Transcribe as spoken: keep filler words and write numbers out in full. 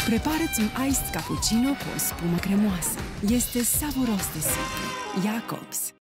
Prepară-ți un iced cappuccino cu o spumă cremoasă. Este savuros de simplu. Jacobs.